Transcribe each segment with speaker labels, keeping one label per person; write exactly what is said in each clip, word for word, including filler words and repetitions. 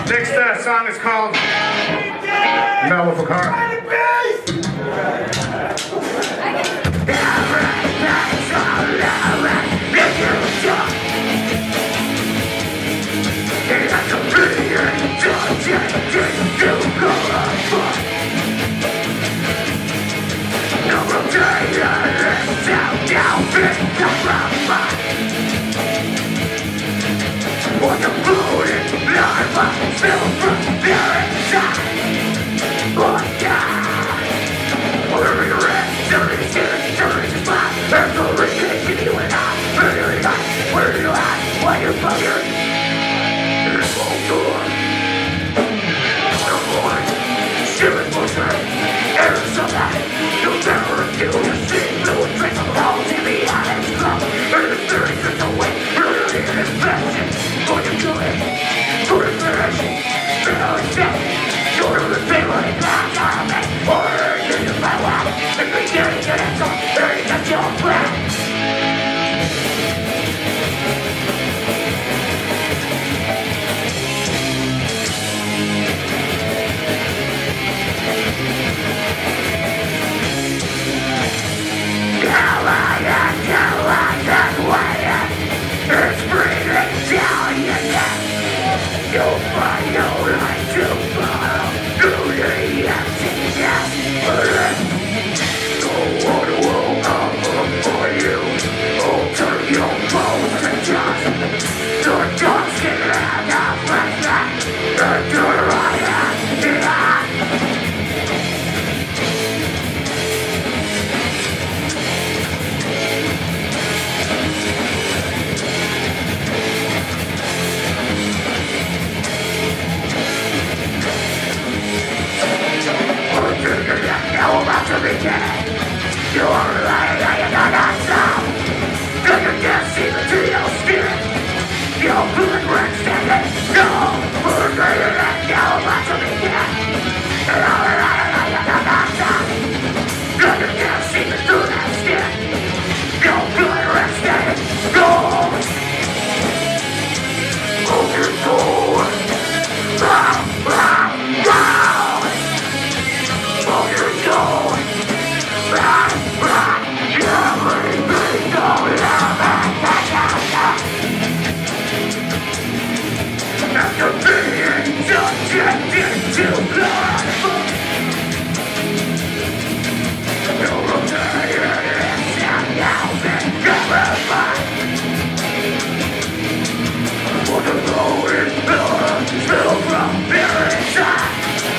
Speaker 1: Next uh, song is called Maleficara. What the floating larva fell from their inside. Oh God! Whatever you're at, dirty skin, dirty spot. There's no reason you and I. Where do you hide? Where do you hide? Why you fucking? There's no door. No boy. Stealing bullshit. There's somebody. You'll never refuse to see. No trace of holes in the island's club. And the theory is away. Really infection. For you do it, for the finish, now it's dead. Go to the table and glass out of it. Or you use my wife, and we get it to that song, there you got your plan. Now I am, now I am waiting. It's breathing down your neck. You'll find no light to follow through the emptiness. No one will come for you. Alter your bones to dust. Your dogs get out of my back. And your eye You're about to begin. You're lying and you're not sound. Cause you can't see the to your spirit. Your blood runs standing. No, we're greater than you're about to begin. You're lying and you're not sound. Cause you can't see the through that skin. Your blood runs standing. No. Open door. Ah, ah, ah. After being subjected to life, you're tired and now been terrified. What the loaded blood spill from their inside.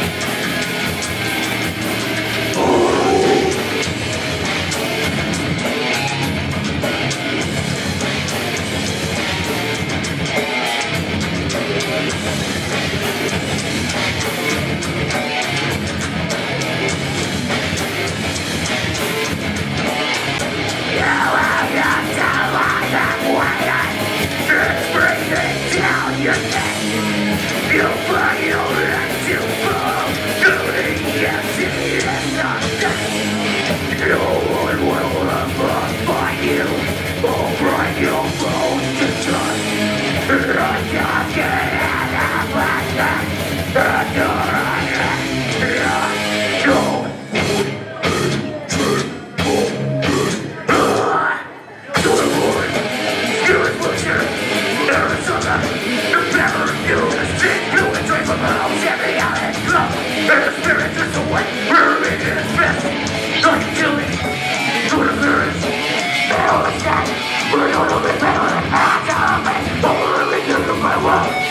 Speaker 1: Your neck, you'll find your life to fall through the emptiness of death. No one will ever find you or bring your bones to dust. I can't get out of my back. After I have no. The spirit is away, we're in his best. Don't kill me, go to Paris. They're all the same, we're not only better than half of it. Only you to my world.